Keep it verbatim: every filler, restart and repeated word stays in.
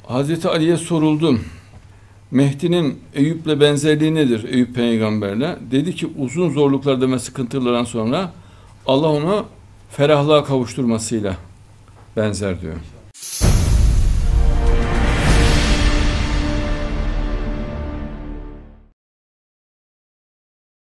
Hazreti Ali'ye soruldu. Mehdi'nin Eyüp'le benzerliği nedir? Eyüp peygamberle. Dedi ki uzun zorluklardan ve sıkıntılardan sonra Allah onu ferahlığa kavuşturmasıyla benzer diyor.